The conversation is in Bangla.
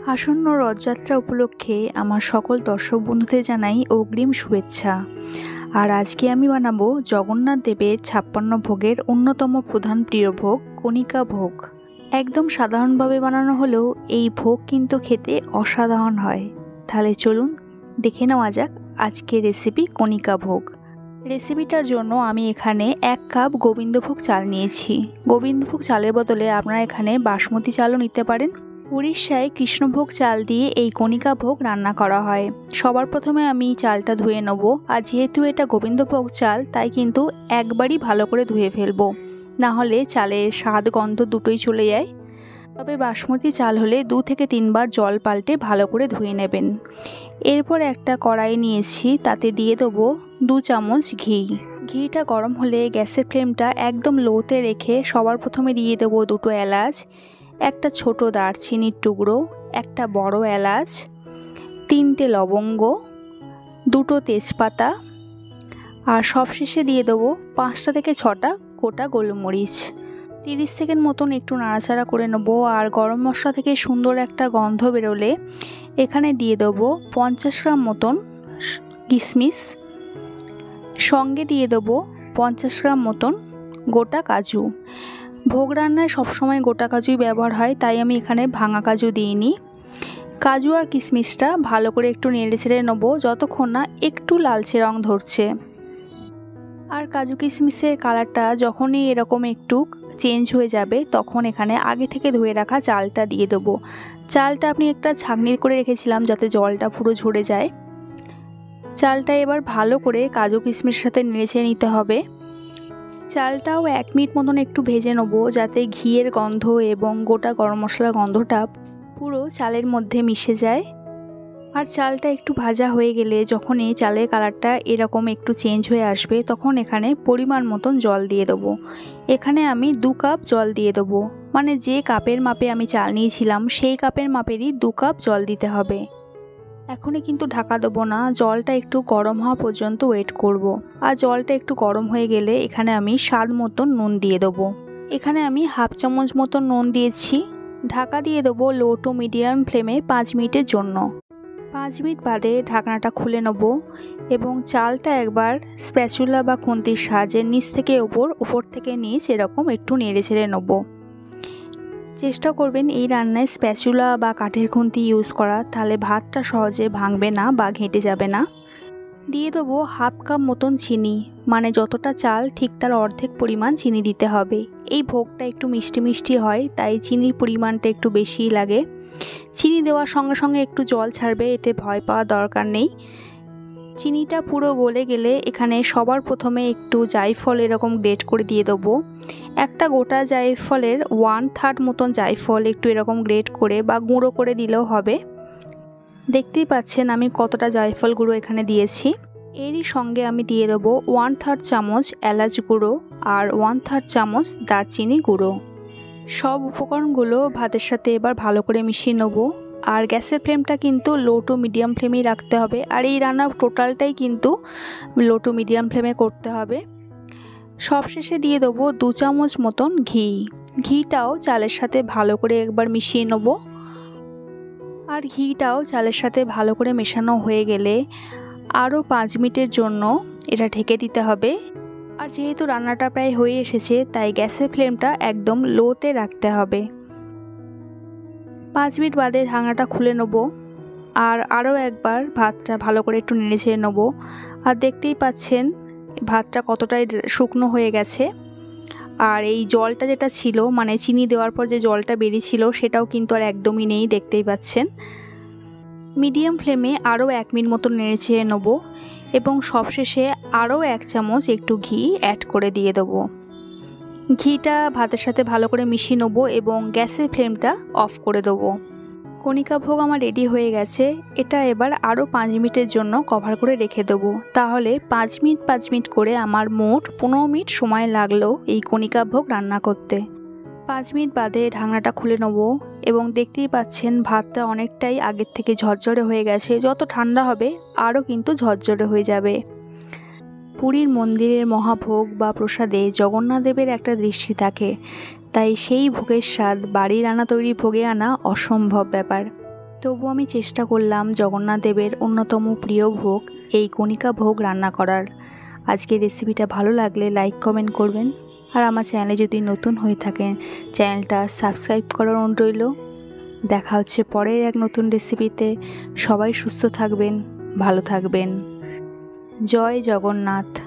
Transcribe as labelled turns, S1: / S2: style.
S1: আসন্ন রথযাত্রা উপলক্ষে আমার সকল দর্শক বন্ধুদের জানাই অগ্রিম শুভেচ্ছা। আর আজকে আমি বানাবো জগন্নাথ দেবের 56 ভোগের অন্যতম প্রধান প্রিয় ভোগ কণিকা ভোগ। একদম সাধারণভাবে বানানো হলেও এই ভোগ কিন্তু খেতে অসাধারণ হয়। তাহলে চলুন দেখে নেওয়া যাক আজকের রেসিপি কণিকা ভোগ। রেসিপিটার জন্য আমি এখানে 1 কাপ গোবিন্দভোগ চাল নিয়েছি। গোবিন্দভোগ চালের বদলে আপনারা এখানে বাসমতি চালও নিতে পারেন। উড়িষ্যায় কৃষ্ণভোগ চাল দিয়ে এই কণিকা ভোগ রান্না করা হয়। সবার প্রথমে আমি চালটা ধুয়ে নেব। আর যেহেতু এটা গোবিন্দভোগ চাল তাই কিন্তু একবারই ভালো করে ধুয়ে ফেলবো, না হলে চালের স্বাদ গন্ধ দুটোই চলে যায়। তবে বাসমতি চাল হলে 2 থেকে 3 বার জল পাল্টে ভালো করে ধুয়ে নেবেন। এরপর একটা কড়াই নিয়েছি, তাতে দিয়ে দেবো 2 চামচ ঘি। ঘিটা গরম হলে গ্যাসের ফ্লেমটা একদম লোতে রেখে সবার প্রথমে দিয়ে দেবো 2টো এলাচ, একটা ছোট দারচিনির টুকরো, একটা বড় এলাচ, 3টে লবঙ্গ, 2টো তেজপাতা আর সবশেষে দিয়ে দেবো 5টা থেকে 6টা গোটা গোলমরিচ। 30 সেকেন্ড মতন একটু নাড়াচাড়া করে নেব। আর গরম মশলা থেকে সুন্দর একটা গন্ধ বেরোলে এখানে দিয়ে দেবো 50 গ্রাম মতন কিশমিশ, সঙ্গে দিয়ে দেবো 50 গ্রাম মতন গোটা কাজু। ভোগ রান্নায় সবসময় গোটা কাজুই ব্যবহার হয়, তাই আমি এখানে ভাঙা কাজু দিইনি। কাজু আর কিশমিশটা ভালো করে একটু নেড়ে চেড়ে নেবো যতক্ষণ না একটু লালচে রং ধরছে। আর কাজু কিশমিশের কালারটা যখনই এরকম একটু চেঞ্জ হয়ে যাবে তখন এখানে আগে থেকে ধুয়ে রাখা চালটা দিয়ে দেবো। চালটা আপনি একটা ছাঁকনি করে রেখেছিলাম যাতে জলটা পুরো ঝরে যায়। চালটা এবার ভালো করে কাজু কিশমিশের সাথে নেড়ে চেড়ে নিতে হবে। চালটাও 1 মিনিট মতন একটু ভেজে নেবো যাতে ঘিয়ের গন্ধ এবং গোটা গরম মশলার গন্ধটা পুরো চালের মধ্যে মিশে যায়। আর চালটা একটু ভাজা হয়ে গেলে যখনই চালের কালারটা এরকম একটু চেঞ্জ হয়ে আসবে তখন এখানে পরিমাণ মতন জল দিয়ে দেবো। এখানে আমি 2 কাপ জল দিয়ে দেবো, মানে যে কাপের মাপে আমি চাল নিয়েছিলাম সেই কাপের মাপেরই 2 কাপ জল দিতে হবে। এখনই কিন্তু ঢাকা দেবো না, জলটা একটু গরম হওয়া পর্যন্ত ওয়েট করব। আর জলটা একটু গরম হয়ে গেলে এখানে আমি স্বাদ মতন নুন দিয়ে দেবো। এখানে আমি হাফ চামচ মতন নুন দিয়েছি। ঢাকা দিয়ে দেবো লো টু মিডিয়াম ফ্লেমে 5 মিনিটের জন্য। 5 মিনিট বাদে ঢাকনাটা খুলে নেব এবং চালটা একবার স্প্যাচুলা বা খুন্তির সাহায্যে নিচ থেকে উপর থেকে নিচ এরকম একটু নেড়ে ছেড়ে নেব। চেষ্টা করবেন এই রান্নায় স্প্যাচুলা বা কাঠের খুন্তি ইউজ করা, তাহলে ভাতটা সহজে ভাঙবে না বা ঘেঁটে যাবে না। দিয়ে দেবো হাফ কাপ মতন চিনি, মানে যতটা চাল ঠিক তার অর্ধেক পরিমাণ চিনি দিতে হবে। এই ভোগটা একটু মিষ্টি মিষ্টি হয় তাই চিনির পরিমাণটা একটু বেশিই লাগে। চিনি দেওয়ার সঙ্গে সঙ্গে একটু জল ছাড়বে, এতে ভয় পাওয়ার দরকার নেই। চিনিটা পুরো গলে গেলে এখানে সবার প্রথমে একটু জায়ফল এরকম গ্রেট করে দিয়ে দেবো। একটা গোটা জায়ফলের 1/3 মতন জায়ফল একটু এরকম গ্রেট করে বা গুঁড়ো করে দিলেও হবে। দেখতেই পাচ্ছেন আমি কতটা জায়ফল গুঁড়ো এখানে দিয়েছি। এরই সঙ্গে আমি দিয়ে দেবো 1/3 চামচ এলাচ গুঁড়ো আর 1/3 চামচ দারচিনি গুঁড়ো। সব উপকরণগুলো ভাতের সাথে এবার ভালো করে মিশিয়ে নেব। আর গ্যাসের ফ্লেমটা কিন্তু লো টু মিডিয়াম ফ্লেমেই রাখতে হবে। আর এই রান্না টোটালটাই কিন্তু লো টু মিডিয়াম ফ্লেমে করতে হবে। সবশেষে দিয়ে দেবো 2 চামচ মতন ঘি। ঘিটাও চালের সাথে ভালো করে একবার মিশিয়ে নেব। আর ঘিটাও চালের সাথে ভালো করে মেশানো হয়ে গেলে আরও 5 মিনিটের জন্য এটা ঢেকে দিতে হবে। আর যেহেতু রান্নাটা প্রায় হয়ে এসেছে তাই গ্যাসের ফ্লেমটা একদম লোতে রাখতে হবে। 5 মিনিট বাদে ঢাকনাটা খুলে নেব আর আরও একবার ভাতটা ভালো করে একটু নেড়ে চেড়ে নেব। আর দেখতেই পাচ্ছেন ভাতটা কতটাই শুকনো হয়ে গেছে। আর এই জলটা যেটা ছিল, মানে চিনি দেওয়ার পর যে জলটা বেরিয়েছিল সেটাও কিন্তু আর একদমই নেই, দেখতেই পাচ্ছেন। মিডিয়াম ফ্লেমে আরও 1 মিনিট মতো নেড়ে চেড়ে নেব এবং সবশেষে আরও 1 চামচ একটু ঘি অ্যাড করে দিয়ে দেবো। ঘিটা ভাতের সাথে ভালো করে মিশিয়ে নেব এবং গ্যাসের ফ্লেমটা অফ করে দেবো। কণিকা ভোগ আমার রেডি হয়ে গেছে। এটা এবার আরও 5 মিনিটের জন্য কভার করে রেখে দেবো। তাহলে 5 মিনিট করে আমার মোট 15 মিনিট সময় লাগলো এই কণিকা ভোগ রান্না করতে। 5 মিনিট বাদে ঢাকনাটা খুলে নেব এবং দেখতেই পাচ্ছেন ভাতটা অনেকটাই আগের থেকে ঝরঝরে হয়ে গেছে। যত ঠান্ডা হবে আরও কিন্তু ঝরঝরে হয়ে যাবে। পুরীর মন্দিরের মহাভোগ বা প্রসাদে জগন্নাথ দেবের একটা দৃষ্টি থাকে, তাই সেই ভোগের স্বাদ বাড়ির আনা তৈরি ভোগে আনা অসম্ভব ব্যাপার। তবু আমি চেষ্টা করলাম জগন্নাথ দেবের অন্যতম প্রিয় ভোগ এই কণিকা ভোগ রান্না করার। আজকের রেসিপিটা ভালো লাগলে লাইক কমেন্ট করবেন, আর আমার চ্যানেলে যদি নতুন হয়ে থাকেন চ্যানেলটা সাবস্ক্রাইব করার অনুরোধ রইল। দেখা হচ্ছে পরের এক নতুন রেসিপিতে। সবাই সুস্থ থাকবেন, ভালো থাকবেন। জয় জগন্নাথ।